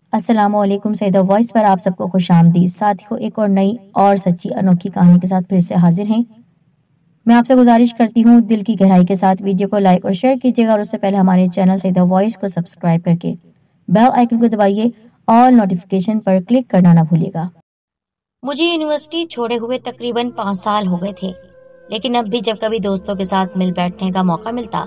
السلام علیکم سیدہ وائس پر آپ سب کو خوش آمدید۔ ساتھیوں، ایک اور نئی اور سچی انوکھی کہانی کے ساتھ پھر سے حاضر ہیں۔ میں آپ سے گزارش کرتی ہوں دل کی گہرائی کے ساتھ ویڈیو کو لائک اور شیئر کیجیے گا، اور اس سے پہلے ہمارے چینل سیدہ وائس کو سبسکرائب کر کے بیل آئیکن کو دبائیے اور نوٹیفیکیشن پر کلک کرنا نہ بھولیے گا۔ مجھے یونیورسٹی چھوڑے ہوئے تقریباً 5 سال ہو گئے تھے، لیکن اب بھی جب کبھی دوستوں کے ساتھ مل بیٹھنے کا موقع ملتا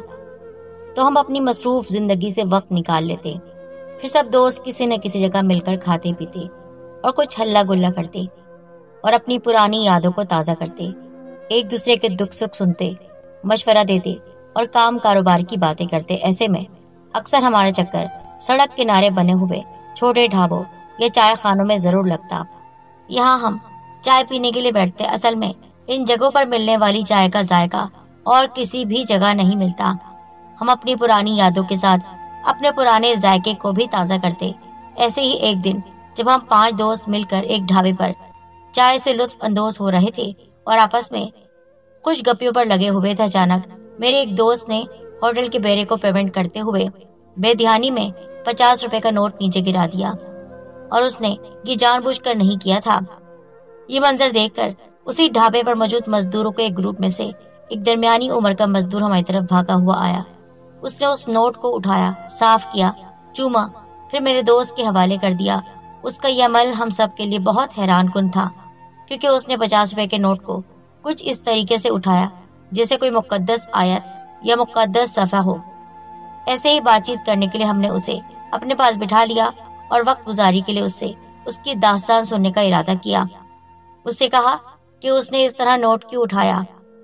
تو ہم اپنی مصروف زندگی سے وقت نکال لیتے۔ پھر سب دوست کسی نہ کسی جگہ مل کر کھاتے پیتے اور کچھ ہلہ گلا کرتے اور اپنی پرانی یادوں کو تازہ کرتے، ایک دوسرے کے دکھ سکھ سنتے، مشورہ دیتے اور کام کاروبار کی باتیں کرتے۔ ایسے میں اکثر ہمارا چکر سڑک کنارے بنے ہوئے چھوٹے ڈھابوں یا چائے خانوں میں ضرور لگتا۔ یہاں ہم چائے پینے کے لیے بیٹھتے۔ اصل میں ان جگہوں پر ملنے والی چائے کا ذائقہ اور کسی بھی جگہ نہیں ملتا۔ ہم اپنی پرانی یادوں کے ساتھ اپنے پرانے ذائقے کو بھی تازہ کرتے۔ ایسے ہی ایک دن جب ہم 5 دوست مل کر ایک ڈھابے پر چائے سے لطف اندوز ہو رہے تھے اور آپس میں خوش گپیوں پر لگے ہوئے تھے، اچانک میرے ایک دوست نے ہوٹل کے بیرے کو پیمنٹ کرتے ہوئے بے دھیانی میں 50 روپے کا نوٹ نیچے گرا دیا، اور اس نے یہ جان بوجھ کر نہیں کیا تھا۔ یہ منظر دیکھ کر اسی ڈھابے پر موجود مزدوروں کے ایک گروپ میں سے ایک درمیانی عمر کا مزدور ہماری طرف بھاگا ہوا آیا۔ اس نے اس نوٹ کو اٹھایا، صاف کیا، چوما، پھر میرے دوست کے حوالے کر دیا۔ اس کا یہ عمل ہم سب کے لیے بہت حیران کن تھا، کیونکہ اس نے 50 روپے کے نوٹ کو کچھ اس طریقے سے اٹھایا جیسے کوئی مقدس آیت یا مقدس صفحہ ہو۔ ایسے ہی بات چیت کرنے کے لیے ہم نے اسے اپنے پاس بٹھا لیا اور وقت گزاری کے لیے اس سے اس کی داستان سننے کا ارادہ کیا۔ اس سے کہا کہ اس نے اس طرح نوٹ کیوں اٹھایا۔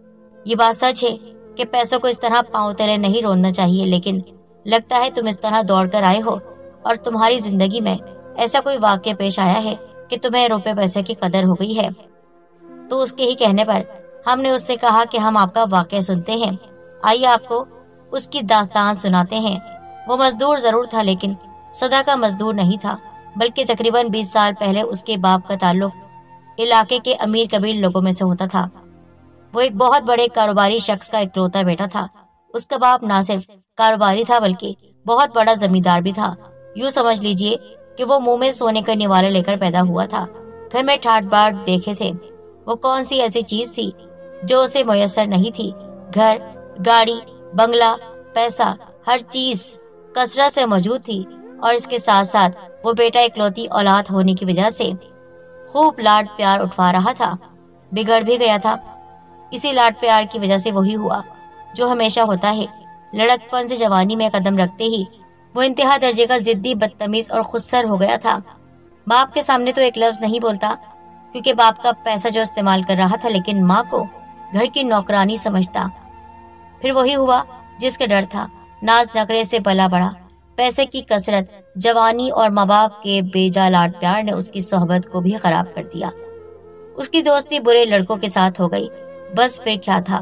یہ بات سچ ہے کہ پیسوں کو اس طرح پاؤں تلے نہیں روننا چاہیے، لیکن لگتا ہے تم اس طرح دوڑ کر آئے ہو اور تمہاری زندگی میں ایسا کوئی واقعہ پیش آیا ہے کہ تمہیں روپے پیسے کی قدر ہو گئی ہے۔ تو اس کے ہی کہنے پر ہم نے اس سے کہا کہ ہم آپ کا واقعہ سنتے ہیں، آئیے آپ کو اس کی داستان سناتے ہیں۔ وہ مزدور ضرور تھا، لیکن صدا کا مزدور نہیں تھا، بلکہ تقریباً 20 سال پہلے اس کے باپ کا تعلق علاقے کے امیر کبیر لوگوں میں سے ہوتا تھا۔ وہ ایک بہت بڑے کاروباری شخص کا اکلوتا بیٹا تھا۔ اس کا باپ نہ صرف کاروباری تھا بلکہ بہت بڑا زمیندار بھی تھا۔ یوں سمجھ لیجئے کہ وہ منہ میں سونے کا نوالے لے کر پیدا ہوا تھا۔ گھر میں ٹھاٹ باٹ دیکھے تھے، وہ کون سی ایسی چیز تھی جو اسے میسر نہیں تھی۔ گھر، گاڑی، بنگلہ، پیسہ، ہر چیز کثرت سے موجود تھی، اور اس کے ساتھ ساتھ وہ بیٹا اکلوتی اولاد ہونے کی وجہ سے خوب لاڈ پیار اٹھوا رہا تھا۔ بگڑ بھی گیا تھا، اسی لاڈ پیار کی وجہ سے وہی ہوا جو ہمیشہ ہوتا ہے۔ لڑکپن سے جوانی میں قدم رکھتے ہی وہ انتہا درجے کا ضدی، بدتمیز اور خودسر ہو گیا تھا۔ باپ کے سامنے تو ایک لفظ نہیں بولتا کیونکہ باپ کا پیسہ جو استعمال کر رہا تھا، لیکن ماں کو گھر کی نوکرانی سمجھتا۔ پھر وہی ہوا جس کا ڈر تھا، ناز نخرے سے پلا بڑا، پیسے کی کثرت، جوانی اور ماں باپ کے بیجا لاڈ پیار نے اس کی صحبت کو بھی خراب کر دیا۔ اس کی دوستی برے لڑکوں کے ساتھ ہو گئی۔ بس پھر کیا تھا،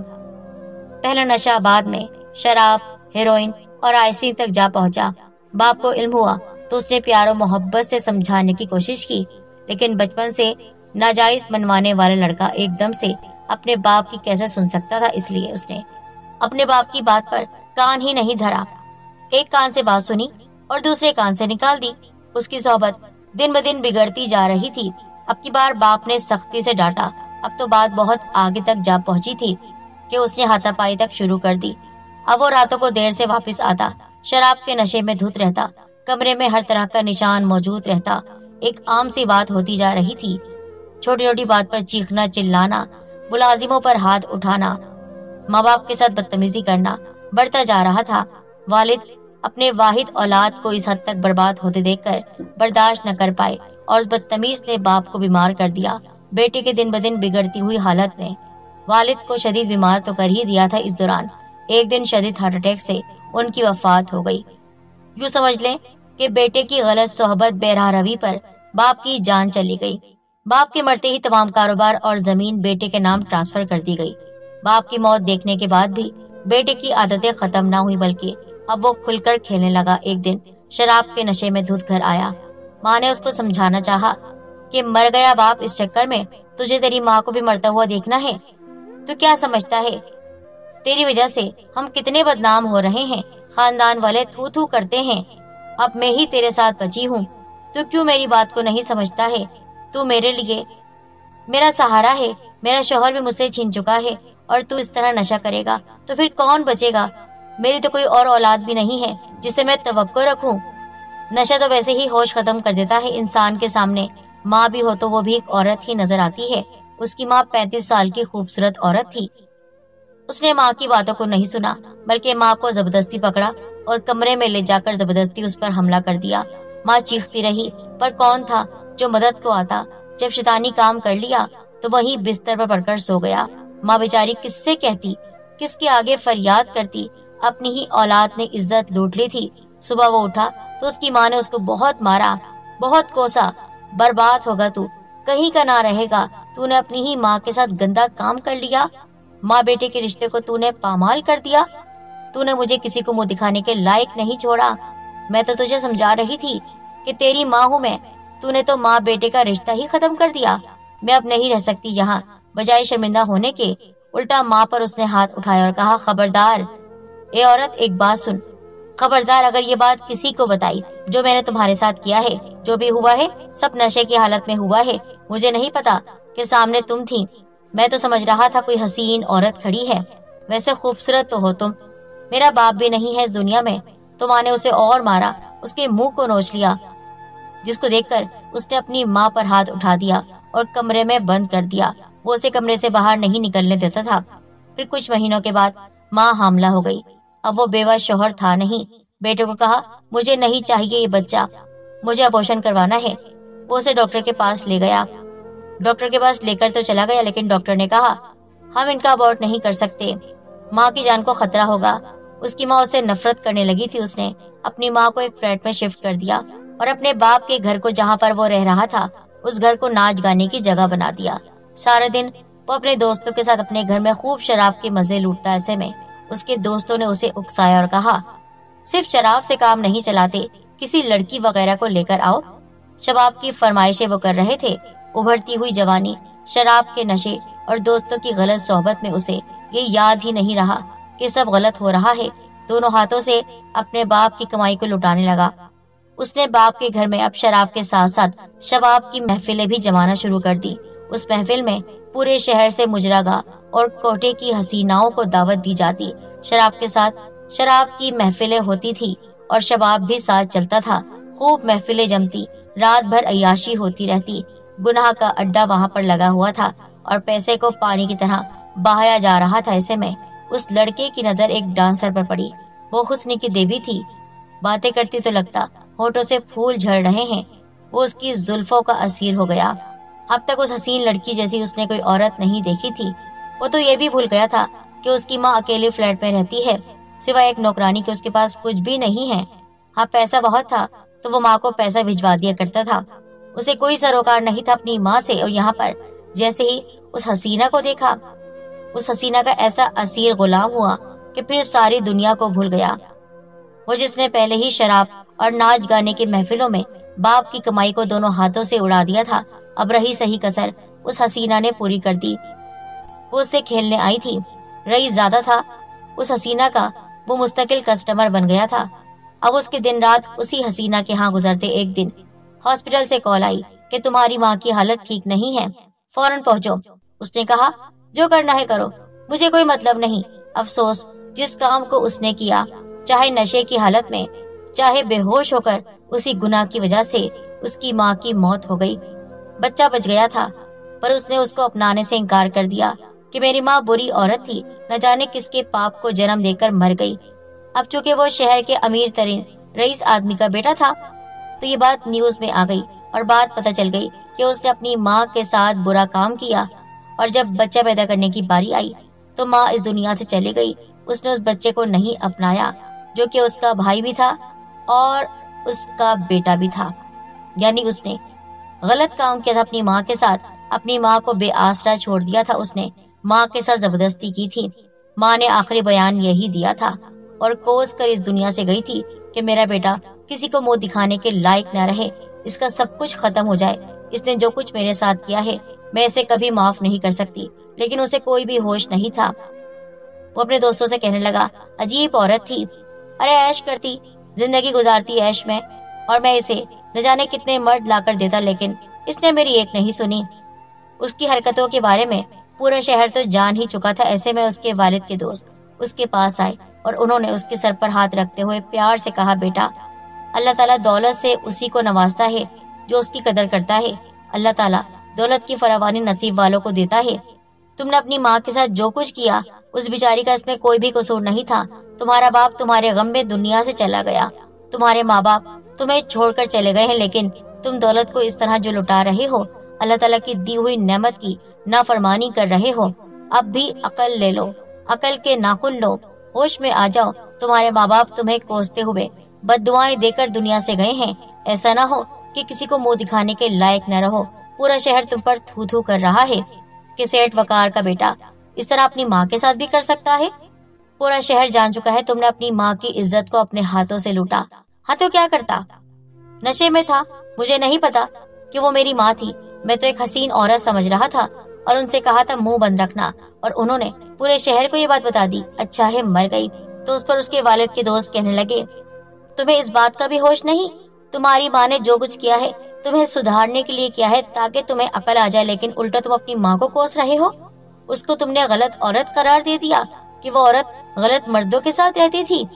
پہلا نشہ بعد میں شراب، ہیروئن اور آئسین تک جا پہنچا۔ باپ کو علم ہوا تو اس نے پیار و محبت سے سمجھانے کی کوشش کی، لیکن بچپن سے ناجائز منوانے والا لڑکا ایک دم سے اپنے باپ کی کیسے سن سکتا تھا، اس لیے اس نے اپنے باپ کی بات پر کان ہی نہیں دھرا۔ ایک کان سے بات سنی اور دوسرے کان سے نکال دی۔ اس کی صحبت دن بدن بگڑتی جا رہی تھی۔ اب کی بار باپ نے سختی سے ڈانٹا۔ اب تو بات بہت آگے تک جا پہنچی تھی کہ اس نے ہاتھا پائی تک شروع کر دی۔ اب وہ راتوں کو دیر سے واپس آتا، شراب کے نشے میں دھت رہتا، کمرے میں ہر طرح کا نشان موجود رہتا۔ ایک عام سی بات ہوتی جا رہی تھی، چھوٹی چھوٹی بات پر چیخنا، چلانا، ملازموں پر ہاتھ اٹھانا، ماں باپ کے ساتھ بدتمیزی کرنا بڑھتا جا رہا تھا۔ والد اپنے واحد اولاد کو اس حد تک برباد ہوتے دیکھ کر برداشت نہ کر پائے، اور اس بدتمیز نے باپ کو بیمار کر دیا۔ بیٹے کے دن بدن بگڑتی ہوئی حالت نے والد کو شدید بیمار تو کر ہی دیا تھا۔ اس دوران ایک دن شدید ہارٹ اٹیک سے ان کی وفات ہو گئی۔ یوں سمجھ لیں کہ بیٹے کی غلط صحبت، بے راہ روی پر باپ کی جان چلی گئی۔ باپ کے مرتے ہی تمام کاروبار اور زمین بیٹے کے نام ٹرانسفر کر دی گئی۔ باپ کی موت دیکھنے کے بعد بھی بیٹے کی عادتیں ختم نہ ہوئی، بلکہ اب وہ کھل کر کھیلنے لگا۔ ایک دن شراب کے نشے میں دھت گھر آیا۔ ماں نے اس کو سمجھانا چاہا کہ مر گیا باپ، اس چکر میں تجھے تیری ماں کو بھی مرتا ہوا دیکھنا ہے؟ تو کیا سمجھتا ہے تیری وجہ سے ہم کتنے بدنام ہو رہے ہیں، خاندان والے تھو تھو کرتے ہیں، اب میں ہی تیرے ساتھ بچی ہوں، تو کیوں میری بات کو نہیں سمجھتا ہے؟ تو میرے لیے میرا سہارا ہے، میرا شوہر بھی مجھ سے چھین چکا ہے، اور تو اس طرح نشہ کرے گا تو پھر کون بچے گا؟ میری تو کوئی اور اولاد بھی نہیں ہے جسے میں توقع رکھوں۔ نشہ تو ویسے ہی ہوش ختم کر دیتا ہے انسان کے سامنے۔ ماں بھی ہو تو وہ بھی ایک عورت ہی نظر آتی ہے۔ اس کی ماں 35 سال کی خوبصورت عورت تھی۔ اس نے ماں کی باتوں کو نہیں سنا، بلکہ ماں کو زبردستی پکڑا اور کمرے میں لے جا کر زبردستی اس پر حملہ کر دیا۔ ماں چیختی رہی، پر کون تھا جو مدد کو آتا؟ جب شیطانی کام کر لیا تو وہیں بستر پر پڑ کر سو گیا۔ ماں بیچاری کس سے کہتی، کس کے آگے فریاد کرتی؟ اپنی ہی اولاد نے عزت لوٹ لی تھی۔ صبح وہ اٹھا تو اس کی ماں نے اس کو بہت مارا، بہت کوسا۔ برباد ہوگا تو، کہیں کا نہ رہے گا، تو نے اپنی ہی ماں کے ساتھ گندا کام کر لیا۔ ماں بیٹے کے رشتے کو تو نے پامال کر دیا۔ تو نے مجھے کسی کو منہ دکھانے کے لائق نہیں چھوڑا۔ میں تو تجھے سمجھا رہی تھی کہ تیری ماں ہوں میں، تو نے تو ماں بیٹے کا رشتہ ہی ختم کر دیا۔ میں اب نہیں رہ سکتی یہاں۔ بجائے شرمندہ ہونے کے، الٹا ماں پر اس نے ہاتھ اٹھایا اور کہا، خبردار اے عورت، ایک بات سن، خبردار اگر یہ بات کسی کو بتائی جو میں نے تمہارے ساتھ کیا ہے، جو بھی ہوا ہے سب نشے کی حالت میں ہوا ہے۔ مجھے نہیں پتا کہ سامنے تم تھی، میں تو سمجھ رہا تھا کوئی حسین عورت کھڑی ہے۔ ویسے خوبصورت تو ہو تم، میرا باپ بھی نہیں ہے اس دنیا میں۔ تو ماں نے اسے اور مارا، اس کے منہ کو نوچ لیا، جس کو دیکھ کر اس نے اپنی ماں پر ہاتھ اٹھا دیا اور کمرے میں بند کر دیا۔ وہ اسے کمرے سے باہر نہیں نکلنے دیتا تھا۔ پھر کچھ مہینوں کے بعد ماں حاملہ ہو گئی۔ اب وہ بیوہ شوہر تھا نہیں۔ بیٹے کو کہا، مجھے نہیں چاہیے یہ بچہ، مجھے ابورشن کروانا ہے۔ وہ اسے ڈاکٹر کے پاس لے گیا۔ ڈاکٹر کے پاس لے کر تو چلا گیا، لیکن ڈاکٹر نے کہا، ہم ان کا ابورٹ نہیں کر سکتے، ماں کی جان کو خطرہ ہوگا۔ اس کی ماں اسے نفرت کرنے لگی تھی۔ اس نے اپنی ماں کو ایک فلیٹ میں شفٹ کر دیا اور اپنے باپ کے گھر کو، جہاں پر وہ رہ رہا تھا، اس گھر کو ناچ گانے کی جگہ بنا دیا۔ سارے دن وہ اپنے دوستوں کے ساتھ اپنے گھر میں خوب شراب کے مزے لوٹتا۔ ایسے میں اس کے دوستوں نے اسے اکسایا اور کہا، صرف شراب سے کام نہیں چلاتے، کسی لڑکی وغیرہ کو لے کر آؤ۔ شباب کی فرمائشیں وہ کر رہے تھے۔ ابھرتی ہوئی جوانی، شراب کے نشے اور دوستوں کی غلط صحبت میں اسے یہ یاد ہی نہیں رہا کہ سب غلط ہو رہا ہے۔ دونوں ہاتھوں سے اپنے باپ کی کمائی کو لٹانے لگا۔ اس نے باپ کے گھر میں اب شراب کے ساتھ ساتھ شباب کی محفلیں بھی جمانا شروع کر دی۔ اس محفل میں پورے شہر سے مجرا اور کوٹے کی حسیناؤں کو دعوت دی جاتی۔ شراب کے ساتھ شراب کی محفلیں ہوتی تھی اور شباب بھی ساتھ چلتا تھا۔ خوب محفلیں جمتی، رات بھر عیاشی ہوتی رہتی۔ گناہ کا اڈا وہاں پر لگا ہوا تھا اور پیسے کو پانی کی طرح بہایا جا رہا تھا۔ ایسے میں اس لڑکے کی نظر ایک ڈانسر پر پڑی۔ وہ حسن کی دیوی تھی، باتیں کرتی تو لگتا ہونٹوں سے پھول جھڑ رہے ہیں۔ وہ اس کی زلفوں کا اسیر ہو گیا۔ اب تک اس حسین لڑکی جیسی اس نے کوئی عورت نہیں دیکھی تھی۔ وہ تو یہ بھی بھول گیا تھا کہ اس کی ماں اکیلی فلیٹ میں رہتی ہے، سوائے ایک نوکرانی کے اس کے پاس کچھ بھی نہیں ہے۔ ہاں پیسہ بہت تھا تو وہ ماں کو پیسہ بھجوا دیا کرتا تھا۔ اسے کوئی سروکار نہیں تھا اپنی ماں سے۔ اور یہاں پر جیسے ہی اس حسینہ کو دیکھا، اس حسینہ کا ایسا اسیر غلام ہوا کہ پھر ساری دنیا کو بھول گیا۔ وہ جس نے پہلے ہی شراب اور ناچ گانے کے محفلوں میں باپ کی کمائی کو دونوں ہاتھوں سے اڑا دیا تھا، اب رہی صحیح کسر اس حسینہ نے پوری کر دی۔ وہ اس سے کھیلنے آئی تھی، رئیس زیادہ تھا اس حسینہ کا، وہ مستقل کسٹمر بن گیا تھا۔ اب اس کے دن رات اسی حسینہ کے ہاں گزرتے۔ ایک دن ہاسپٹل سے کال آئی کہ تمہاری ماں کی حالت ٹھیک نہیں ہے، فوراً پہنچو۔ اس نے کہا، جو کرنا ہے کرو، مجھے کوئی مطلب نہیں۔ افسوس جس کام کو اس نے کیا، چاہے نشے کی حالت میں، چاہے بے ہوش ہو کر، اسی گناہ کی وجہ سے اس کی ماں کی موت ہو گئی۔ بچہ بچ گیا تھا، پر اس نے اس کو اپنانے سے انکار کر دیا کہ میری ماں بری عورت تھی، نہ جانے کس کے پاپ کو جنم دے کر مر گئی۔ اب چونکہ وہ شہر کے امیر ترین رئیس آدمی کا بیٹا تھا، تو یہ بات نیوز میں آ گئی اور بات پتہ چل گئی کہ اس نے اپنی ماں کے ساتھ برا کام کیا۔ اور جب بچہ پیدا کرنے کی باری آئی تو ماں اس دنیا سے چلی گئی۔ اس نے اس بچے کو نہیں اپنایا جو کہ اس کا بھائی بھی تھا اور اس کا بیٹا بھی تھا، یعنی اس نے غلط کام کیا تھا اپنی ماں کے ساتھ۔ اپنی ماں کو بے آسرا چھوڑ دیا تھا اس نے، ماں کے ساتھ زبردستی کی تھی۔ ماں نے آخری بیان یہی دیا تھا اور کوس کر اس دنیا سے گئی تھی کہ میرا بیٹا کسی کو منہ دکھانے کے لائق نہ رہے، اس کا سب کچھ ختم ہو جائے۔ اس نے جو کچھ میرے ساتھ کیا ہے میں اسے کبھی معاف نہیں کر سکتی۔ لیکن اسے کوئی بھی ہوش نہیں تھا۔ وہ اپنے دوستوں سے کہنے لگا، عجیب عورت تھی، ارے عیش کرتی، زندگی گزارتی عیش میں، اور میں اسے न जाने कितने मर्द ला कर देता, लेकिन इसने मेरी एक नहीं सुनी। उसकी हरकतों के बारे में पूरा शहर तो जान ही चुका था। ऐसे में उसके वालिद के दोस्त उसके पास आए और उन्होंने उसके सर पर हाथ रखते हुए प्यार से कहा, बेटा, अल्लाह ताला दौलत से उसी को नवाजता है जो उसकी कदर करता है। अल्लाह ताला दौलत की फरावानी नसीब वालों को देता है। तुमने अपनी माँ के साथ जो कुछ किया, उस बेचारी का इसमें कोई भी कसूर नहीं था। तुम्हारा बाप तुम्हारे गम में दुनिया से चला गया, तुम्हारे माँ बाप तुम्हें छोड़कर चले गए हैं, लेकिन तुम दौलत को इस तरह जो लुटा रहे हो, अल्लाह ताला की दी हुई नेमत की नाफरमानी कर रहे हो। अब भी अकल ले लो, अकल के नाखुन लो, होश में आ जाओ। तुम्हारे माँ बाप तुम्हें कोसते हुए बद्दुआएं देकर दुनिया से गए हैं। ऐसा ना हो कि किसी को मुंह दिखाने के लायक न रहो। पूरा शहर तुम पर थू थू कर रहा है कि सेठ वकार का बेटा इस तरह अपनी माँ के साथ भी कर सकता है। पूरा शहर जान चुका है तुमने अपनी माँ की इज्जत को अपने हाथों से लूटा। हाँ तो क्या करता? नशे में था, मुझे नहीं पता कि वो मेरी माँ थी। मैं तो एक हसीन औरत समझ रहा था और उनसे कहा था मुंह बंद रखना, और उन्होंने पूरे शहर को ये बात बता दी। अच्छा है मर गई। तो उस पर उसके वालिद के दोस्त कहने लगे, तुम्हें इस बात का भी होश नहीं? तुम्हारी माँ ने जो कुछ किया है तुम्हें सुधारने के लिए किया है, ताकि तुम्हें अकल आ जाए, लेकिन उल्टा तुम अपनी माँ को कोस रहे हो। उसको तुमने गलत औरत करार दे दिया कि वो औरत गलत मर्दों के साथ रहती थी।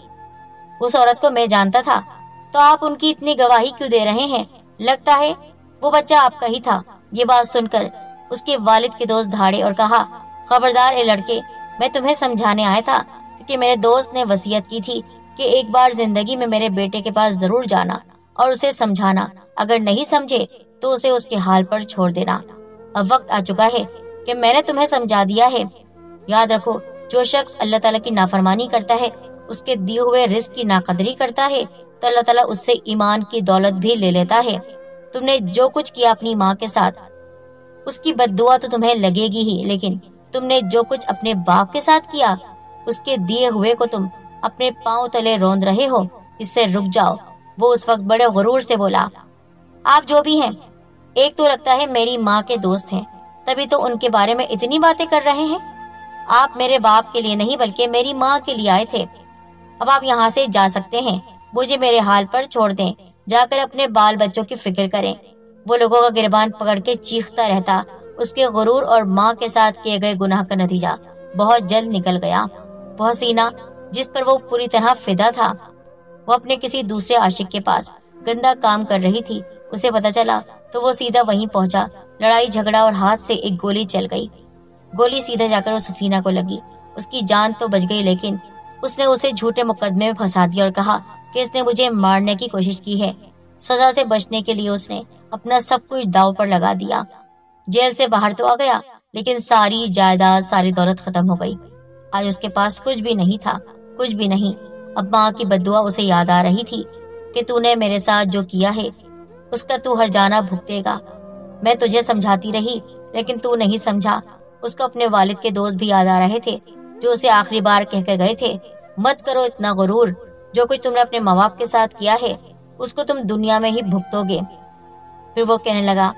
उस औरत को मैं जानता था, तो आप उनकी इतनी गवाही क्यों दे रहे हैं? लगता है वो बच्चा आपका ही था। ये बात सुनकर उसके वालिद के दोस्त धाड़े और कहा, खबरदार ए लड़के, मैं तुम्हें समझाने आया था क्योंकि मेरे दोस्त ने वसीयत की थी कि एक बार जिंदगी में मेरे बेटे के पास जरूर जाना और उसे समझाना। अगर नहीं समझे तो उसे उसके हाल पर छोड़ देना। अब वक्त आ चुका है कि मैंने तुम्हें समझा दिया है। याद रखो, जो शख्स अल्लाह ताला की नाफरमानी करता है, उसके दिए हुए रिस्क की नाकदरी करता है, तो अल्लाह ताला उससे ईमान की दौलत भी ले लेता है। तुमने जो कुछ किया अपनी माँ के साथ, उसकी बद्दुआ तो तुम्हें लगेगी ही, लेकिन तुमने जो कुछ अपने बाप के साथ किया, उसके दिए हुए को तुम अपने पांव तले रौंद रहे हो। इससे रुक जाओ। वो उस वक्त बड़े गुरूर से बोला, आप जो भी हैं, एक तो लगता है मेरी माँ के दोस्त हैं, तभी तो उनके बारे में इतनी बातें कर रहे हैं। आप मेरे बाप के लिए नहीं बल्कि मेरी माँ के लिए आए थे। अब आप यहाँ से जा सकते हैं। मुझे मेरे हाल पर छोड़ दें, जाकर अपने बाल बच्चों की फिक्र करें। वो लोगों का गिरबान पकड़ के चीखता रहता। उसके गुरूर और माँ के साथ किए गए गुनाह का नतीजा बहुत जल्द निकल गया। वो हसीना जिस पर वो पूरी तरह फिदा था, वो अपने किसी दूसरे आशिक के पास गंदा काम कर रही थी। उसे पता चला तो वो सीधा वहीं पहुंचा। लड़ाई झगड़ा और हाथ से एक गोली चल गई। गोली सीधा जाकर उस हसीना को लगी। उसकी जान तो बच गई, लेकिन उसने उसे झूठे मुकदमे में फंसा दिया और कहा कि इसने मुझे मारने की कोशिश की है। सजा से बचने के लिए उसने अपना सब कुछ दांव पर लगा दिया। जेल से बाहर तो आ गया, लेकिन सारी जायदाद, सारी दौलत खत्म हो गई। आज उसके पास कुछ भी नहीं था, कुछ भी नहीं। अब माँ की बद्दुआ उसे याद आ रही थी कि तूने मेरे साथ जो किया है उसका तू हर जाना भुगतेगा। मैं तुझे समझाती रही, लेकिन तू नहीं समझा। उसको अपने वालिद के दोस्त भी याद आ रहे थे, जो उसे आखिरी बार कहकर गए थे, मत करो इतना गुरूर। जो कुछ तुमने अपने माँ बाप के साथ किया है, उसको तुम दुनिया में ही भुगतोगे। फिर वो कहने लगा,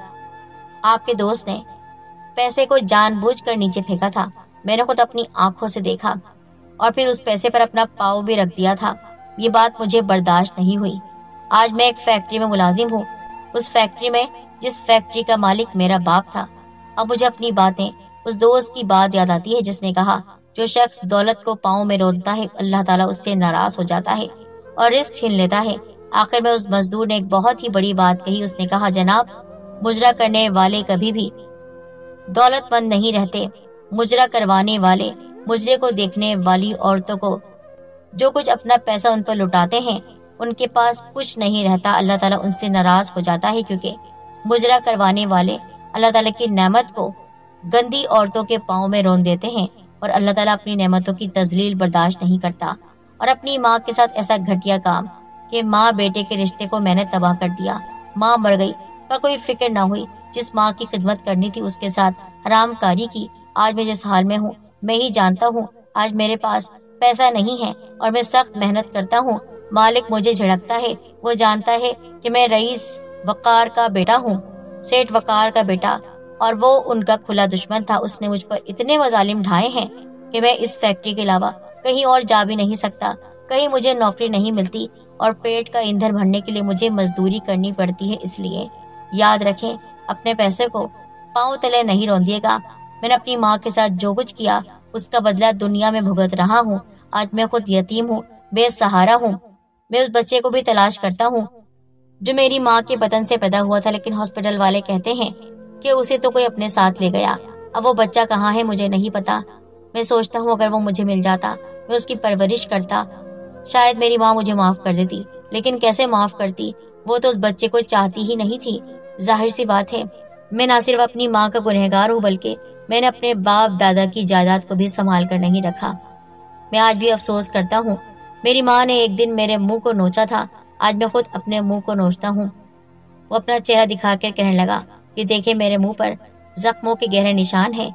आपके दोस्त ने पैसे को जानबूझकर नीचे फेंका था। मैंने खुद अपनी आंखों से देखा और फिर उस पैसे पर अपना पाँव भी रख दिया था। ये बात मुझे बर्दाश्त नहीं हुई। आज मैं एक फैक्ट्री में मुलाजिम हूँ, उस फैक्ट्री में जिस फैक्ट्री का मालिक मेरा बाप था। अब मुझे अपनी बातें, उस दोस्त की बात याद आती है जिसने कहा, जो शख्स दौलत को पाँव में रोंदता है, अल्लाह ताला उससे नाराज हो जाता है और रिस्क छीन लेता है। आखिर में उस मजदूर ने एक बहुत ही बड़ी बात कही। उसने कहा, जनाब, मुजरा करने वाले कभी भी दौलतमंद नहीं रहते। मुजरा करवाने वाले, मुजरे को देखने वाली औरतों को जो कुछ अपना पैसा उन पर लुटाते हैं, उनके पास कुछ नहीं रहता। अल्लाह ताला उनसे नाराज हो जाता है, क्योंकि मुजरा करवाने वाले अल्लाह ताला की नेमत को गंदी औरतों के पाँव में रोन देते हैं, और अल्लाह ताला अपनी नेमतों की तजलील बर्दाश्त नहीं करता। और अपनी माँ के साथ ऐसा घटिया काम कि माँ बेटे के रिश्ते को मैंने तबाह कर दिया। माँ मर गई पर कोई फिक्र न हुई। जिस माँ की खिदमत करनी थी उसके साथ हरामकारी की। आज मैं जिस हाल में हूँ मैं ही जानता हूँ। आज मेरे पास पैसा नहीं है और मैं सख्त मेहनत करता हूँ। मालिक मुझे झिड़कता है, वो जानता है कि मैं रईस वकार का बेटा हूँ, सेठ वकार का बेटा, और वो उनका खुला दुश्मन था। उसने मुझ पर इतने मजालिम ढाए हैं कि मैं इस फैक्ट्री के अलावा कहीं और जा भी नहीं सकता। कहीं मुझे नौकरी नहीं मिलती اور پیٹ کا ایندھن بھرنے کے لیے مجھے مزدوری کرنی پڑتی ہے، اس لیے یاد رکھیں اپنے پیسے کو پاؤں تلے نہیں رون گا۔ میں نے اپنی ماں کے ساتھ جو کچھ کیا اس کا بدلہ دنیا میں بھگت رہا ہوں۔ آج میں خود یتیم ہوں، بے سہارا ہوں۔ میں اس بچے کو بھی تلاش کرتا ہوں جو میری ماں کے بدن سے پیدا ہوا تھا، لیکن ہاسپٹل والے کہتے ہیں کہ اسے تو کوئی اپنے ساتھ لے گیا۔ اب وہ بچہ کہاں ہے مجھے نہیں پتا۔ میں سوچتا ہوں اگر وہ مجھے مل جاتا، میں اس کی پرورش کرتا، شاید میری ماں مجھے معاف کر دیتی، لیکن کیسے معاف کرتی؟ وہ تو اس بچے کو چاہتی ہی نہیں تھی۔ ظاہر سی بات ہے میں نہ صرف اپنی ماں کا گنہگار ہوں بلکہ میں نے اپنے باپ دادا کی جائیداد کو بھی سنبھال کر نہیں رکھا۔ میں آج بھی افسوس کرتا ہوں میری ماں نے ایک دن میرے منہ کو نوچا تھا، آج میں خود اپنے منہ کو نوچتا ہوں۔ وہ اپنا چہرہ دکھا کر کہنے لگا کہ دیکھیں میرے منہ پر زخموں کے گہرے نشان ہیں۔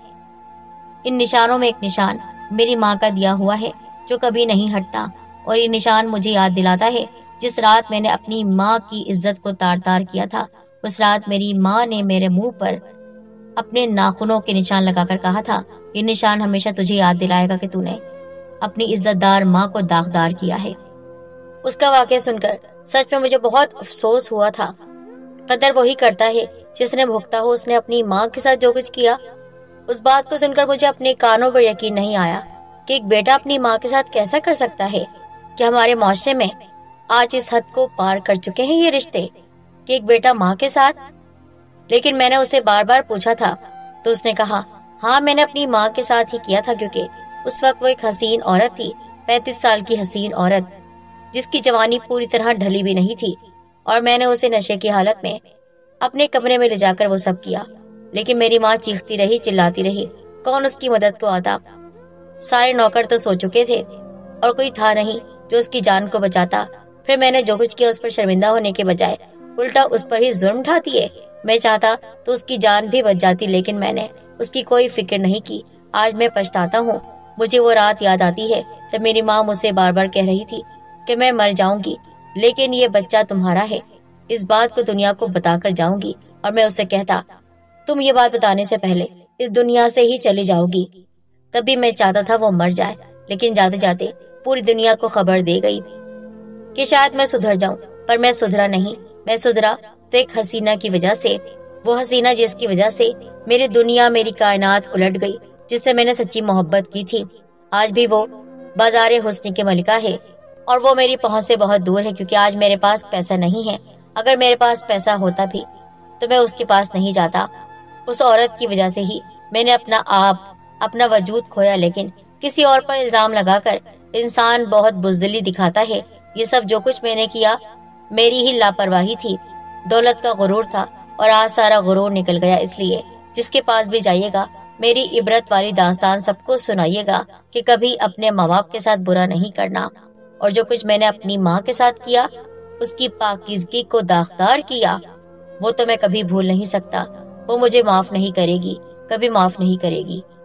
ان نشانوں میں ایک نشان میری ماں کا دیا ہوا ہے جو کبھی نہیں ہٹتا، اور یہ نشان مجھے یاد دلاتا ہے جس رات میں نے اپنی ماں کی عزت کو تار تار کیا تھا، اس رات میری ماں نے میرے منہ پر اپنے ناخنوں کے نشان لگا کر کہا تھا یہ نشان ہمیشہ تجھے یاد دلائے گا کہ تو نے اپنی عزت دار ماں کو داغدار کیا ہے۔ اس کا واقعہ سن کر سچ میں مجھے بہت افسوس ہوا تھا۔ قدر وہی کرتا ہے جس نے بھگتا ہو، اس نے اپنی ماں کے ساتھ جو کچھ کیا۔ اس بات کو سن کر مجھے اپنے کانوں پر یقین نہیں آیا کہ ایک بیٹا اپنی ماں کے ساتھ کیسا کر سکتا ہے۔ کہ ہمارے معاشرے میں آج اس حد کو پار کر چکے ہیں یہ رشتے کہ ایک بیٹا ماں کے ساتھ۔ لیکن میں نے اسے بار بار پوچھا تھا تو اس نے کہا ہاں میں نے اپنی ماں کے ساتھ ہی کیا تھا، کیونکہ اس وقت وہ ایک حسین عورت تھی، 35 سال کی حسین عورت جس کی جوانی پوری طرح ڈھلی بھی نہیں تھی، اور میں نے اسے نشے کی حالت میں اپنے کمرے میں لے جا کر وہ سب کیا۔ لیکن میری ماں چیختی رہی، چلاتی رہی، کون اس کی مدد کو آتا؟ سارے نوکر تو سو چکے تھے اور کوئی تھا نہیں جو اس کی جان کو بچاتا۔ پھر میں نے جو کچھ کیا اس پر شرمندہ ہونے کے بجائے الٹا اس پر ہی ظلم ڈھاتی ہے۔ میں چاہتا تو اس کی جان بھی بچ جاتی، لیکن میں نے اس کی کوئی فکر نہیں کی۔ آج میں پچھتاتا ہوں۔ مجھے وہ رات یاد آتی ہے جب میری ماں مجھ سے بار بار کہہ رہی تھی کہ میں مر جاؤں گی لیکن یہ بچہ تمہارا ہے، اس بات کو دنیا کو بتا کر جاؤں گی۔ اور میں اسے کہتا تم یہ بات بتانے سے پہلے اس دنیا سے ہی چلی جاؤ گی۔ تب بھی میں چاہتا تھا وہ مر جائے، لیکن جاتے جاتے پوری دنیا کو خبر دے گئی کہ شاید میں سدھر جاؤں، پر میں سدھرا نہیں۔ میں سدھرا تو ایک حسینہ کی وجہ سے، وہ حسینہ جس کی وجہ سے میری دنیا، میری کائنات الٹ گئی، جس سے میں نے سچی محبت کی تھی۔ آج بھی وہ بازار حسن کی ملکہ ہے اور وہ میری پہنچ سے بہت دور ہے، کیونکہ آج میرے پاس پیسہ نہیں ہے۔ اگر میرے پاس پیسہ ہوتا بھی تو میں اس کے پاس نہیں جاتا۔ اس عورت کی وجہ سے ہی میں نے اپنا آپ، اپنا وجود کھویا، لیکن کسی اور پر الزام لگا کر انسان بہت بزدلی دکھاتا ہے۔ یہ سب جو کچھ میں نے کیا میری ہی لاپرواہی تھی، دولت کا غرور تھا، اور آج سارا غرور نکل گیا۔ اس لیے جس کے پاس بھی جائیے گا میری عبرت والی داستان سب کو سنائیے گا کہ کبھی اپنے ماں باپ کے ساتھ برا نہیں کرنا، اور جو کچھ میں نے اپنی ماں کے ساتھ کیا، اس کی پاکیزگی کو داغدار کیا، وہ تو میں کبھی بھول نہیں سکتا۔ وہ مجھے معاف نہیں کرے گی، کبھی معاف نہیں کرے گی۔